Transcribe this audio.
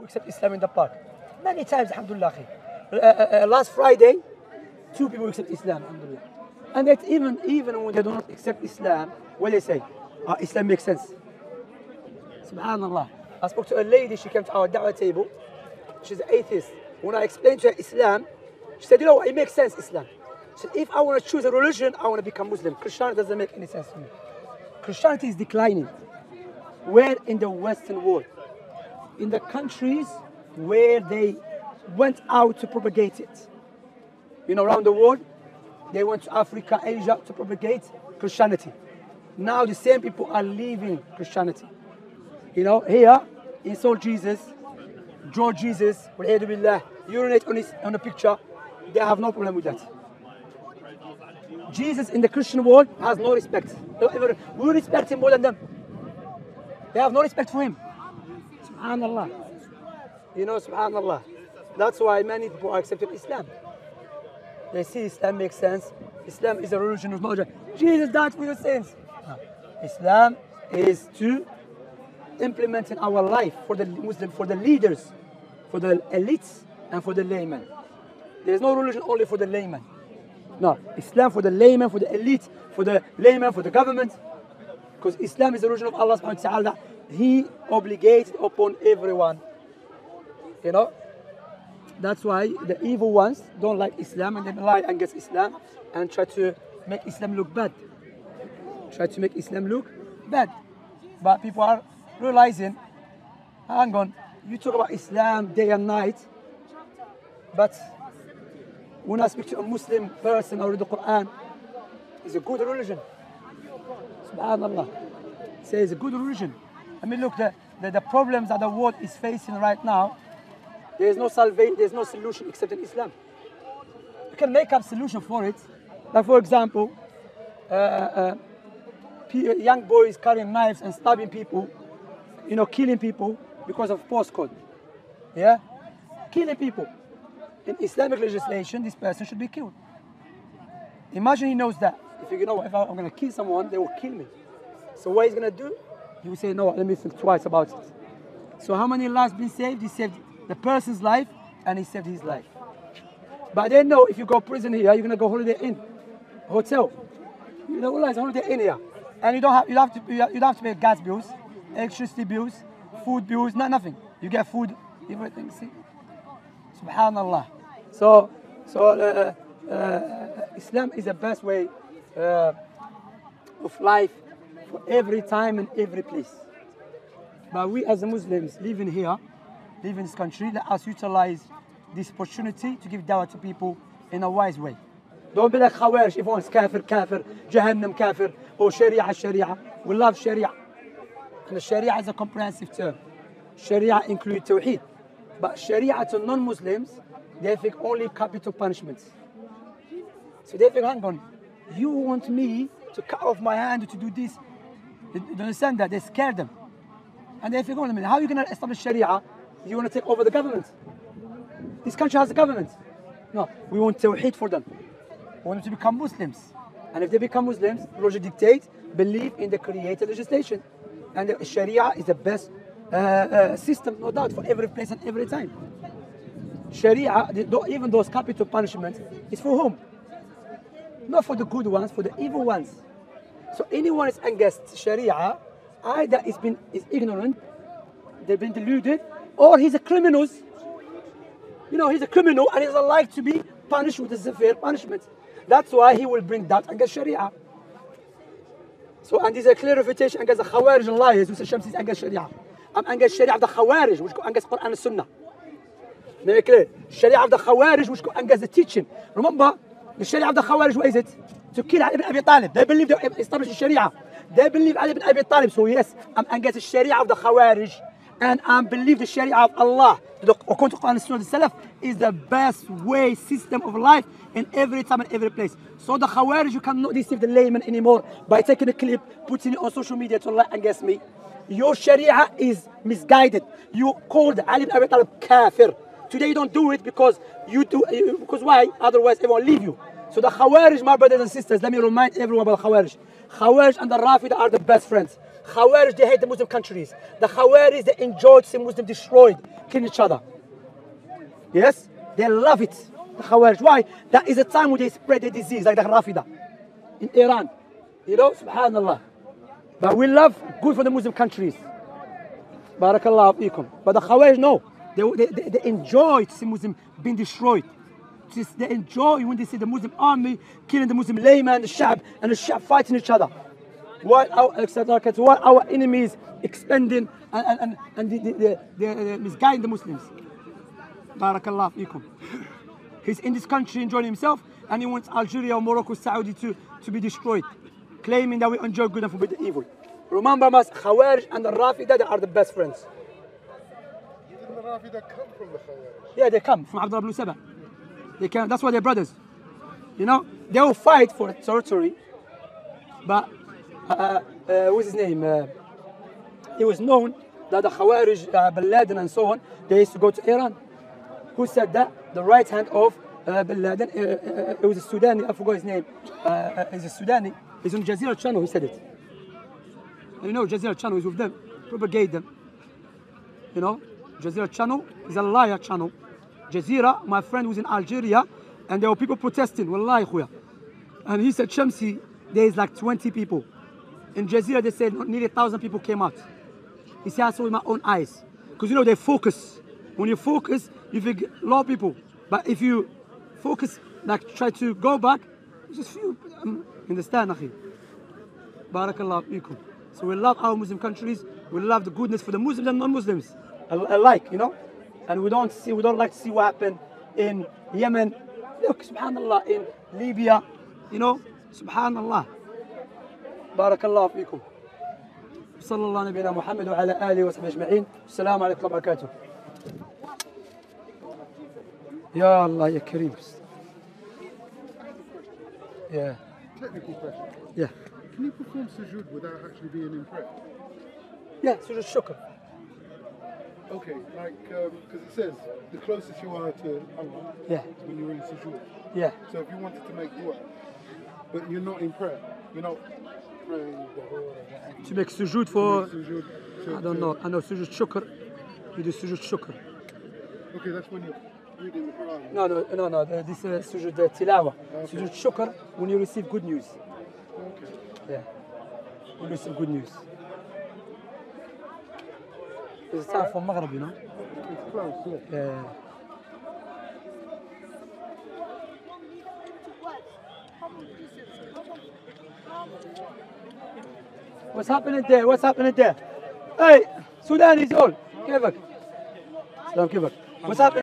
accept Islam in the park. Many times, alhamdulillah. Last Friday, 2 people accept Islam, alhamdulillah. And that even when they do not accept Islam, what they say? Islam makes sense. Subhanallah. I spoke to a lady, she came to our da'wah table. She's an atheist. When I explained to her Islam, she said, you know what, it makes sense, Islam. She said, if I want to choose a religion, I want to become Muslim. Christianity doesn't make any sense to me. Christianity is declining. Where? In the Western world. In the countries where they went out to propagate it. You know, around the world, they went to Africa, Asia to propagate Christianity. Now the same people are leaving Christianity. You know, here, insult Jesus, draw Jesus, urinate on the picture, they have no problem with that. Jesus in the Christian world has no respect. We respect him more than them. They have no respect for him. Subhanallah. You know, subhanallah. That's why many people accepted Islam. They see Islam makes sense. Islam is a religion of knowledge. Jesus died for your sins. Islam is to implement in our life for the Muslim, for the leaders, for the elites, and for the laymen. There is no religion only for the layman. No, Islam for the layman, for the elite, for the layman, for the government. Because Islam is the religion of Allah subhanahu wa ta'ala. He obligated upon everyone. You know? That's why the evil ones don't like Islam and they lie against Islam and try to make Islam look bad. Try to make Islam look bad. But people are realizing, hang on, you talk about Islam day and night, but when I speak to a Muslim person or read the Quran, it's a good religion. Subhanallah. Say it's a good religion. I mean, look, the problems that the world is facing right now, there is no salvation, there is no solution except in Islam. You can make up solution for it. Like for example, young boys carrying knives and stabbing people, you know, killing people because of postcode. Yeah? Killing people. In Islamic legislation, this person should be killed. Imagine he knows that. If you know, if I'm going to kill someone, they will kill me. So what he's going to do? He will say, no, let me think twice about it. So how many lives been saved? He saved the person's life and he saved his life. But they know if you go prison here, you're going to go Holiday Inn, hotel. You know, it's Holiday Inn here. And you don't have to pay gas bills, electricity bills, food bills, nothing. You get food, everything. See, Subhanallah. So Islam is the best way of life for every time and every place. But we as Muslims living here, living in this country, let us utilize this opportunity to give dawah to people in a wise way. Don't be like Khawarij, everyone's kafir, kafir, Jahannam, kafir, or Sharia, Sharia. We love Sharia. And the Sharia is a comprehensive term. Sharia includes Tawheed. But Sharia to non-Muslims, they think only capital punishments. So they think, hang on, you want me to cut off my hand to do this? You understand that? They scare them. And they think, hold on a minute, how are you going to establish Sharia? You want to take over the government? This country has a government. No, we want Tawheed for them. We want them to become Muslims. And if they become Muslims, Roger dictate, believe in the created legislation. And the Sharia is the best system, no doubt, for every place and every time. Sharia, even those capital punishments, is for whom? Not for the good ones, for the evil ones. So anyone is against Sharia, either is ignorant, they've been deluded, or he's a criminal. You know, he's a criminal and he's like to be punished with a severe punishment. That's why he will bring that against Sharia. So, and there's a clear refutation against the Khawarij and liars who say Shams is against Sharia. I'm against Sharia of the Khawarij, which go against Quran and Sunnah. Very clear. Sharia of the Khawarij, which go against the teaching. Remember, the Sharia of the Khawarij, what is it? To kill Ali ibn Abi Talib. They believe they established Sharia. They believe Ali ibn Abi Talib. So yes, I'm against the Sharia of the Khawarij. And I believe the Sharia of Allah, according to Quran and Sunnah, the Salaf, is the best way, system of life in every time and every place. So the Khawarij, you cannot deceive the layman anymore by taking a clip, putting it on social media to lie against me. Your Sharia is misguided. You called Ali ibn Abi Talib kafir. Today you don't do it because you do, because why? Otherwise everyone leave you. So the Khawarij, my brothers and sisters, let me remind everyone about the Khawarij. Khawarij and the Rafida are the best friends. Khawarij, they hate the Muslim countries. The Khawarij, they enjoy to see Muslims destroyed, killing each other. Yes? They love it. The Khawarij. Why? That is a time when they spread the disease, like the Rafida in Iran. You know, subhanallah. But we love good for the Muslim countries. Barakallahu fikum. But the Khawarij, no. They enjoy to see Muslims being destroyed. They enjoy when they see the Muslim army killing the Muslim layman, the Sha'b, and the Sha'b fighting each other. While our enemies expanding and misguiding the Muslims. Barakallahu fikum. He's in this country enjoying himself, and he wants Algeria or Morocco, Saudi to be destroyed, claiming that we enjoy good and forbid the evil. Remember, Khawarij and the Rafida, they are the best friends. Didn't the Rafida come from the Khawarij? Yeah, they come from Abdullah ibn Saba. They can. That's why they're brothers. You know, they will fight for territory, but what's his name? It was known that the Khawarij, Bin Laden and so on, they used to go to Iran. Who said that? The right hand of Bin Laden. It was a Sudani. I forgot his name. He's a Sudani. He's on Jazeera channel. He said it. You know, Jazeera channel is with them, propagate them. You know, Jazeera channel is a liar channel. Jazeera, my friend was in Algeria, and there were people protesting. Wallahi khuya. And he said, Shamsi, there is like 20 people. In Jazeera, they said nearly 1,000 people came out. He said, I saw with my own eyes. Because you know, they focus. When you focus, you forget a lot of people. But if you focus, like try to go back, just few. Understand, akhi? Barakallahu fikum. So we love our Muslim countries. We love the goodness for the Muslims and non-Muslims alike, you know. And we don't like to see what happened in Yemen. Look, subhanallah, in Libya, you know, subhanallah. Barakallahu fikum. Sallallahu nabiyina Muhammad wa ala alihi wa sahbihi ajma'in. Assalamu alaikum wa barakatuh. Ya Allah, ya Kareem. Yeah. Technical question. Yeah. Can you perform sujood without actually being in prayer? Yeah, sujood shukr. Okay, like, because it says the closest you are to Allah Yeah. when you're in sujood. Yeah. So if you wanted to make dua, but you're not in prayer, you're not praying the whole To make sujood for, sujood. I don't know, I know sujood shukr. You do sujood shukr. Okay, that's when you're reading the Quran. No, this sujood tilawa. Sujood shukr when you receive good news. Okay. Yeah. When you receive good news. It's time for Maghrib, you know? It's close, yeah. Yeah. What's happening there? What's happening there? Hey, Sudan is all. كيفك؟ سلام كيفك؟ What's happening?